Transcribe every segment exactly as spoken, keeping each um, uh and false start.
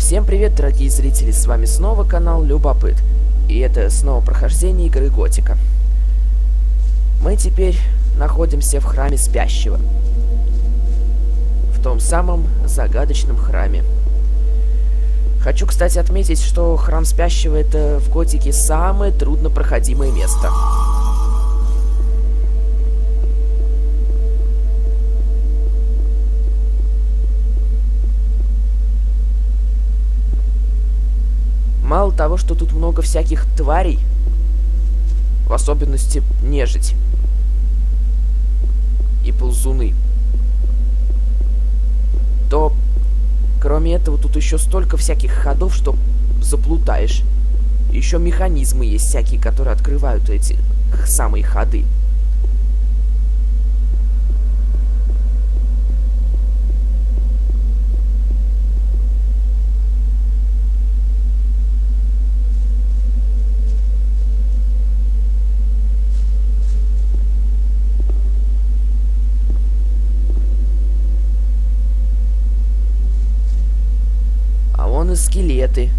Всем привет, дорогие зрители, с вами снова канал Любопыт. И это снова прохождение игры Готика. Мы теперь находимся в храме Спящего. В том самом загадочном храме. Хочу, кстати, отметить, что храм Спящего — это в Готике самое труднопроходимое место. Мало того, что тут много всяких тварей, в особенности нежить и ползуны, то, кроме этого, тут еще столько всяких ходов, что заплутаешь. Еще механизмы есть всякие, которые открывают эти самые ходы. Вон и скелеты.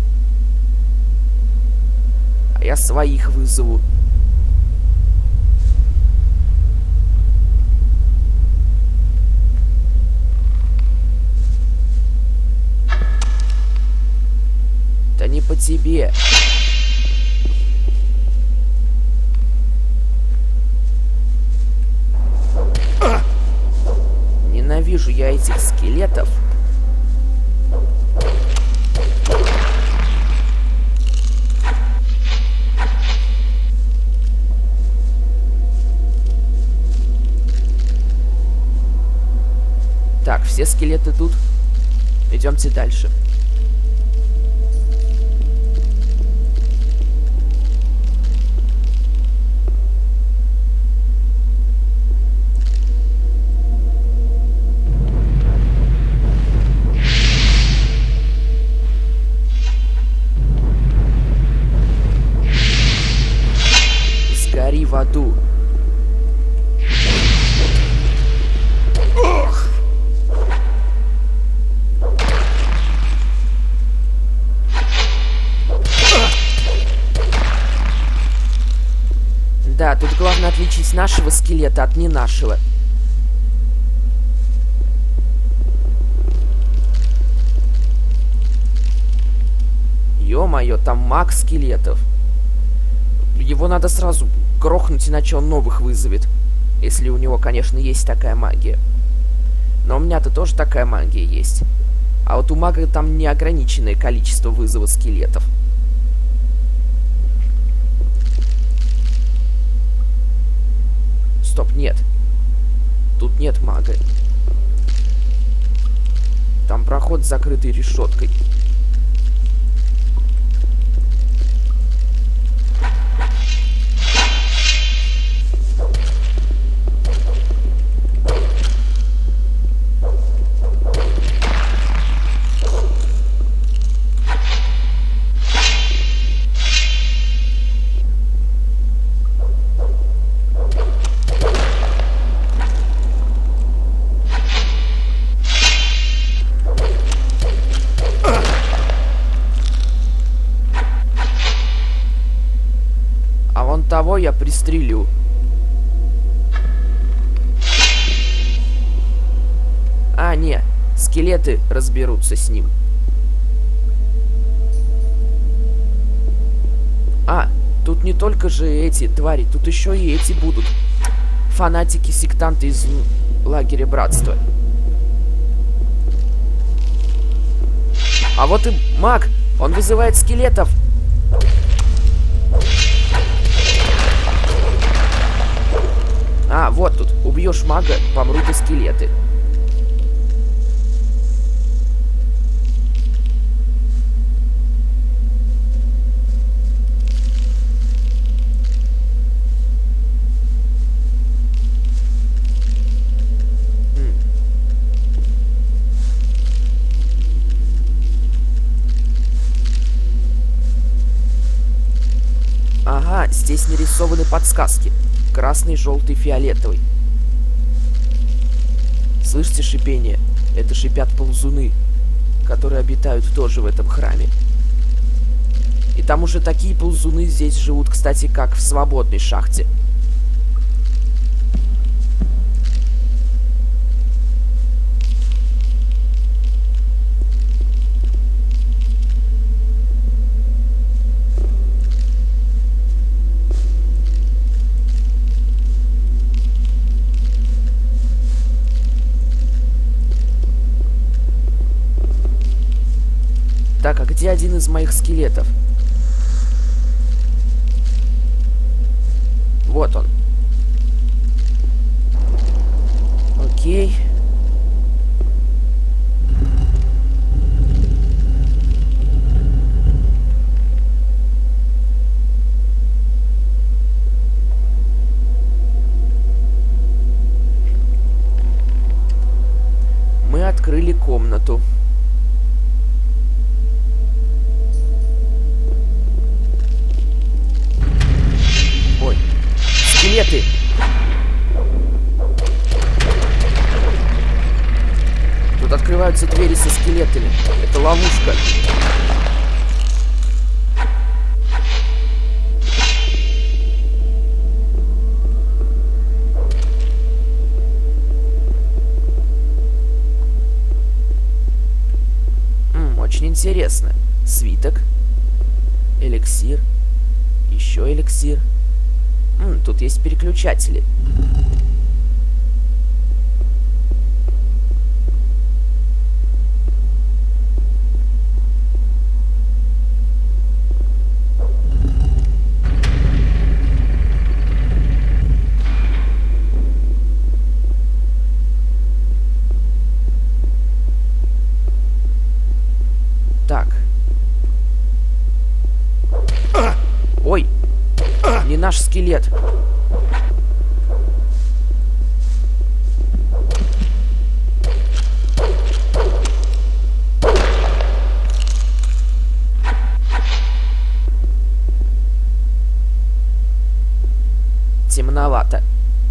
А я своих вызову. Да не по тебе. Ненавижу я этих скелетов. Так, все скелеты тут. Идемте дальше. Сгори в аду. Да, тут главное отличить нашего скелета от не нашего. Ё-моё, там маг скелетов. Его надо сразу грохнуть, иначе он новых вызовет. Если у него, конечно, есть такая магия. Но у меня-то тоже такая магия есть. А вот у мага там неограниченное количество вызова скелетов. Стоп, нет. Тут нет мага. Там проход закрытый решеткой. Того я пристрелю. А, не, скелеты разберутся с ним. А, тут не только же эти твари, тут еще и эти будут. Фанатики-сектанты из лагеря братства. А вот и маг, он вызывает скелетов. А, вот тут. Убьешь мага, помрут и скелеты. М. Ага, здесь нарисованы подсказки. Красный, желтый, фиолетовый. Слышите шипение? Это шипят ползуны. которые обитают тоже в этом храме. И там уже такие ползуны здесь живут, кстати, как в свободной шахте. Так, а где один из моих скелетов? Вот он. Окей. Мы открыли комнату. Скелеты! Тут открываются двери со скелетами. Это ловушка. М-м, очень интересно. Свиток. Эликсир. Еще эликсир. М, тут есть переключатели. Так. Ой! Не наш скелет. Темновато.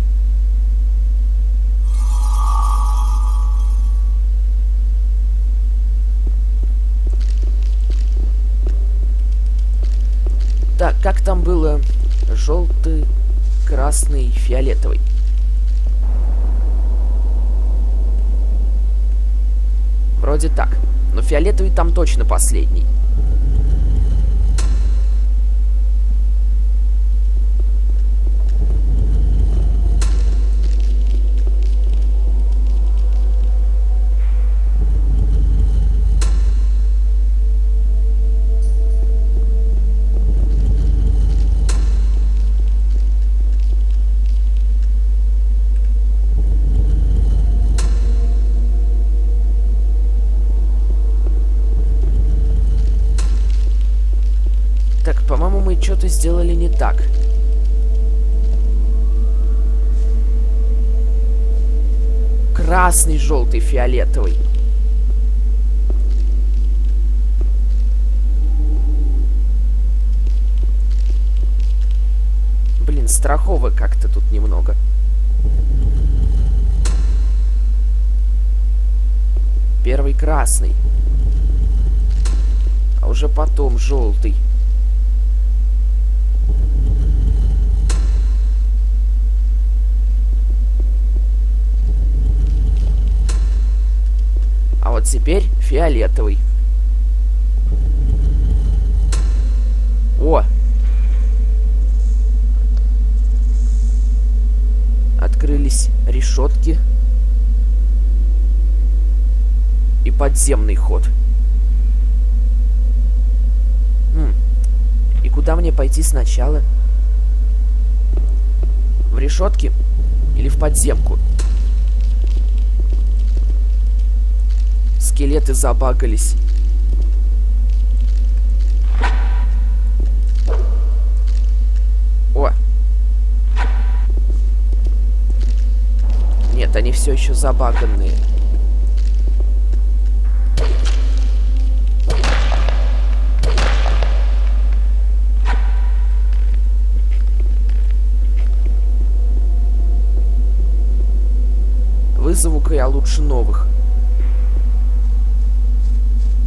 Так, как там было? Желтый, красный, фиолетовый. Вроде так. Но фиолетовый там точно последний. Так, по-моему, мы что-то сделали не так. Красный, желтый, фиолетовый. Блин, страхово как-то тут немного. Первый красный. А уже потом желтый. А вот теперь фиолетовый. О! Открылись решетки. И подземный ход. М. И куда мне пойти сначала? В решетки или в подземку? Скелеты забагались. О! Нет, они все еще забаганные. Вызову-ка я лучше новых.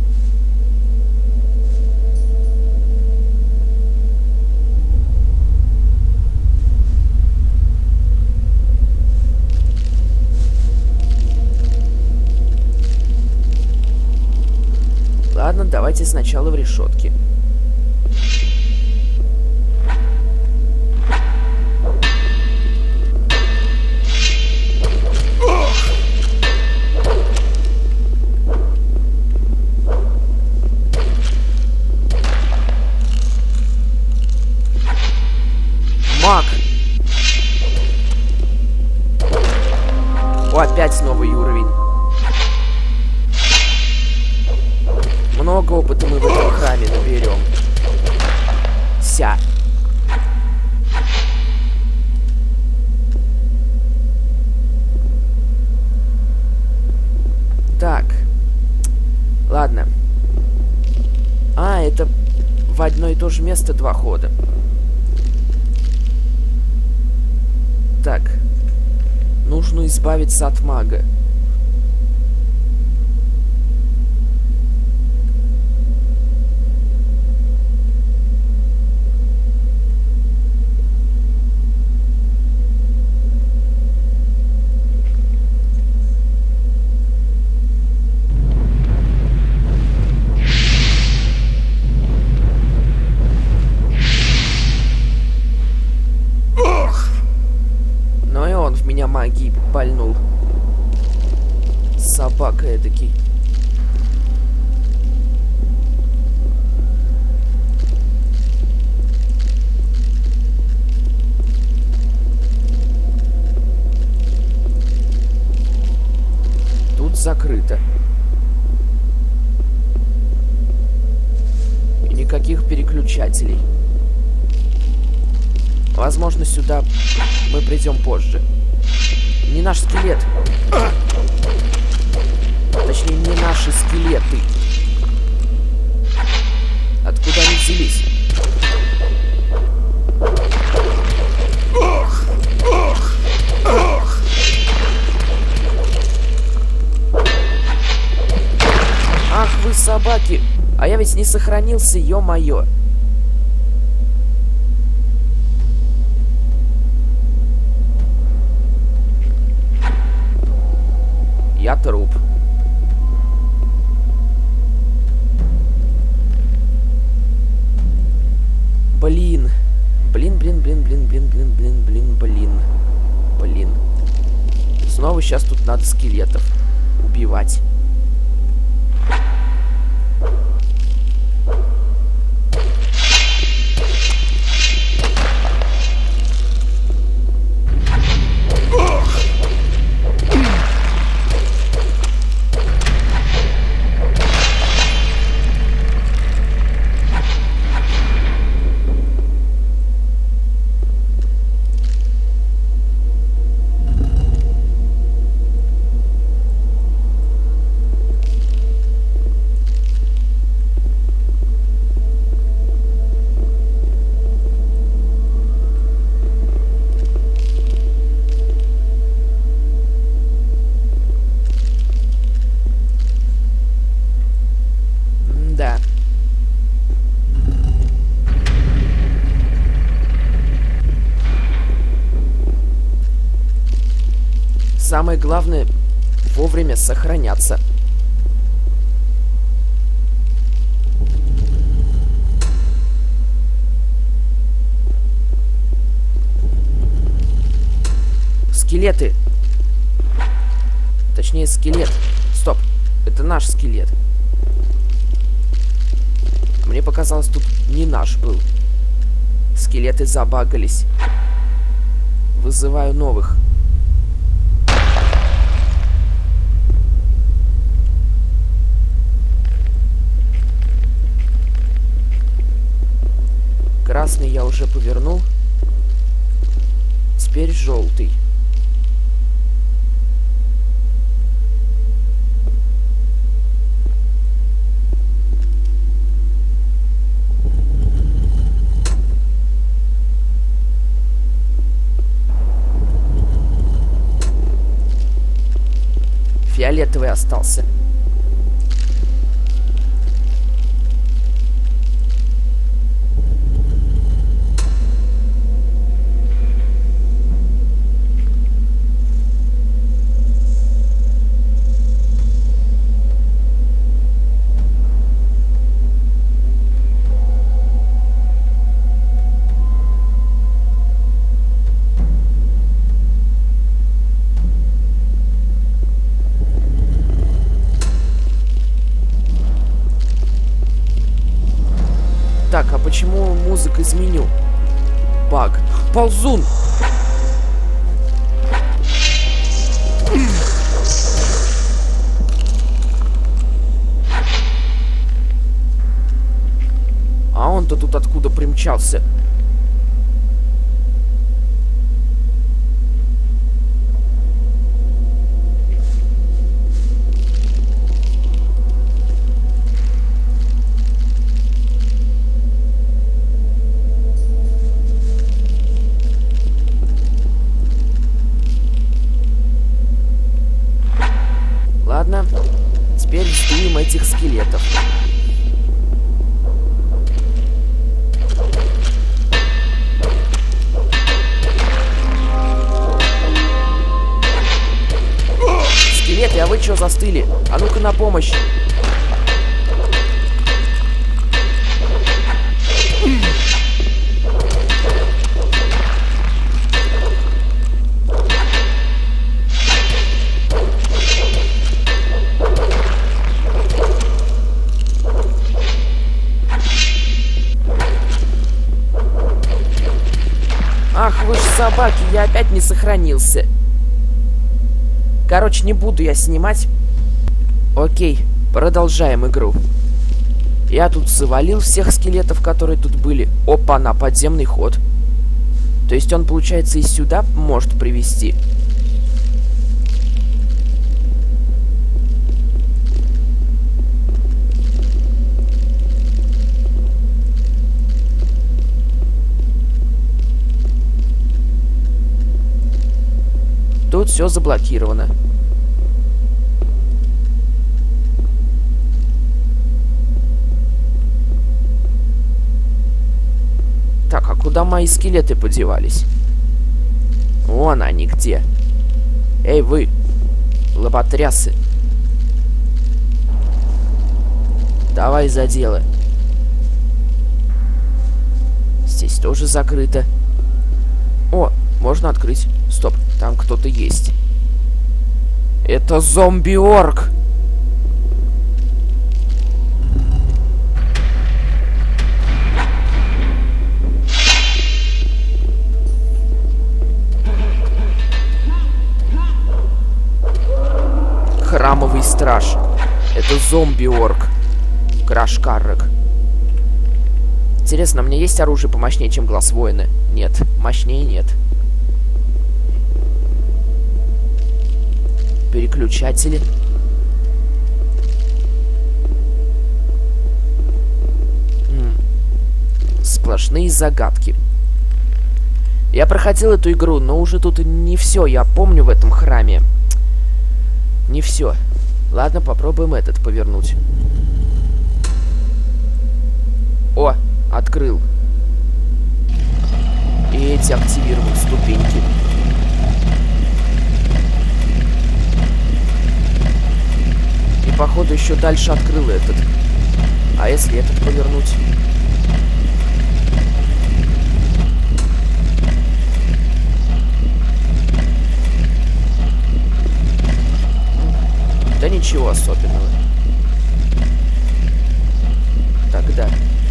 Ладно, давайте сначала в решетки. Маг! О, опять новый уровень. Много опыта мы в этом храме наберем. Ся. Так. Ладно. А, это в одно и то же место два хода. Так. Нужно избавиться от мага. Меня магией пальнул. Собака эдакий. Тут закрыто. И никаких переключателей. Возможно, сюда мы придем позже. Не наш скелет. Точнее, не наши скелеты. Откуда они взялись? Ах вы собаки! А я ведь не сохранился, ё-моё. Я труп. Блин. Блин, блин, блин, блин, блин, блин, блин, блин, блин. Блин. Снова сейчас тут надо скелетов убивать. Самое главное — вовремя сохраняться. Скелеты. Точнее, скелет. Стоп. Это наш скелет. Мне показалось, тут не наш был. Скелеты забагались. Вызываю новых. Красный я уже повернул. Теперь желтый. Фиолетовый остался. Так, а почему музыка из меню? Баг. Ползун! А он-то тут откуда примчался? Ладно, теперь сдуем этих скелетов. Скелеты, а вы чё застыли? А ну-ка на помощь! Ах, вы ж собаки, я опять не сохранился. Короче, не буду я снимать. Окей, продолжаем игру. Я тут завалил всех скелетов, которые тут были. Опа-на, подземный ход. То есть он, получается, и сюда может привести. Тут все заблокировано. Так, а куда мои скелеты подевались? Вон они где. Эй, вы, лоботрясы. Давай за дело. Здесь тоже закрыто. О, можно открыть. Стоп, там кто-то есть. Это зомби-орк. Храмовый страж. Это зомби-орк. Краш-каррек. Интересно, у меня есть оружие помощнее, чем глаз воина? Нет, мощнее нет. Переключатели. М-м. Сплошные загадки. Я проходил эту игру, но уже тут не все я помню в этом храме. Не все. Ладно, попробуем этот повернуть. О, открыл. И эти активировал ступеньки. И походу еще дальше открыл этот. А если этот повернуть? Да ничего особенного. Тогда.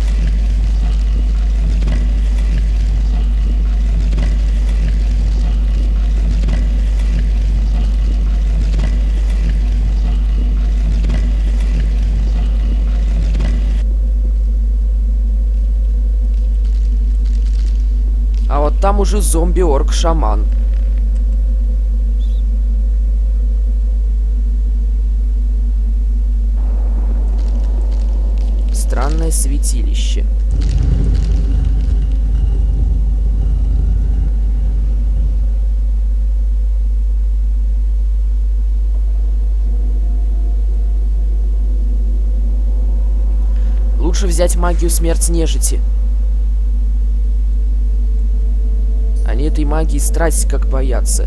А вот там уже зомби-орк-шаман. Странное святилище. Лучше взять магию смерти нежити. Они этой магии страсть как боятся.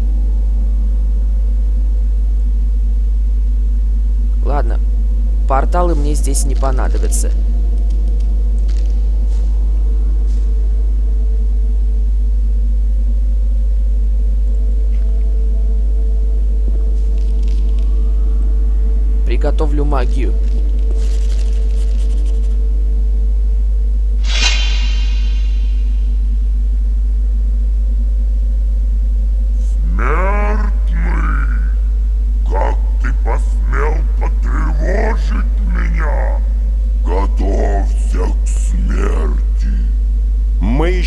Ладно. Порталы мне здесь не понадобятся. Приготовлю магию.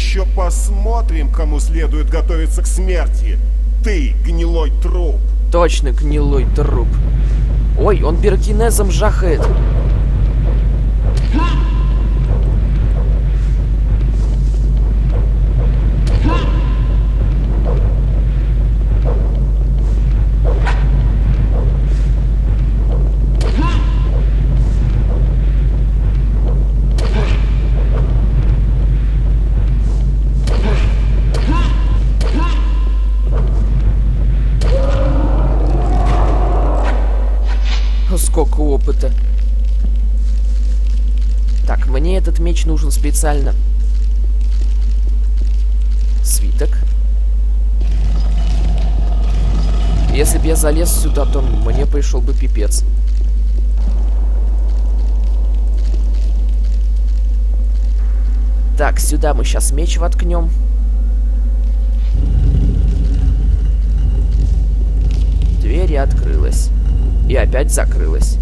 еще посмотрим, кому следует готовиться к смерти. Ты, гнилой труп. Точно, гнилой труп. Ой, он пирокинезом жахает. Сколько опыта. Так, мне этот меч нужен специально. Свиток. Если бы я залез сюда, то мне пришел бы пипец. Так, сюда мы сейчас меч воткнем. Дверь открылась. И опять закрылась.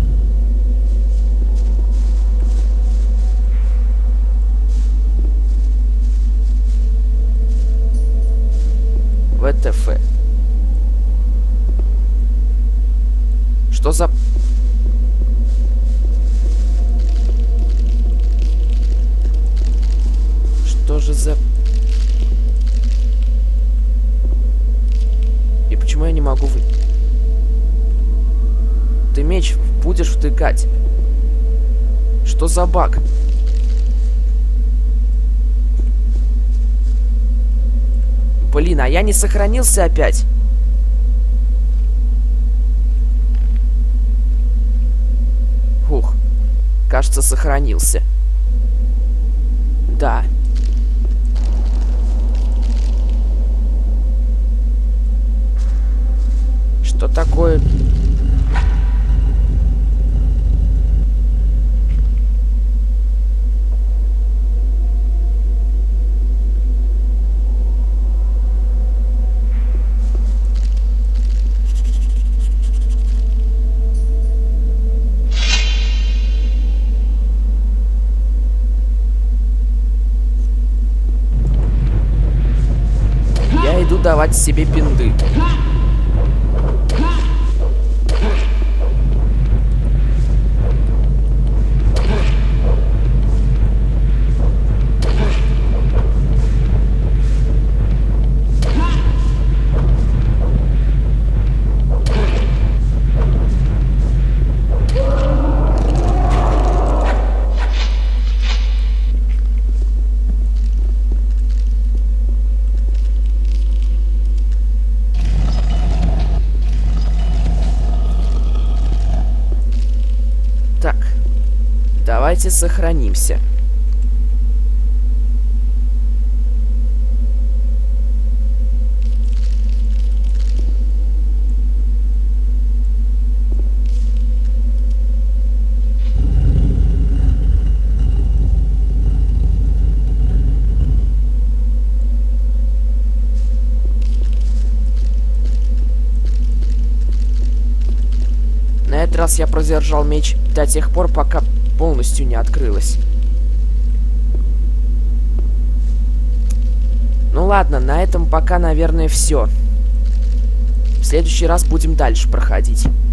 вэ тэ эф. Что за... Что же за... И почему я не могу вы... Ты меч будешь втыкать? Что за баг? Блин, а я не сохранился опять. Ух, кажется, сохранился. Да. Что такое? Я иду давать себе пинды. Давайте сохранимся. На этот раз я продержал меч до тех пор, пока полностью не открылась. Ну ладно, на этом пока, наверное, все. В следующий раз будем дальше проходить.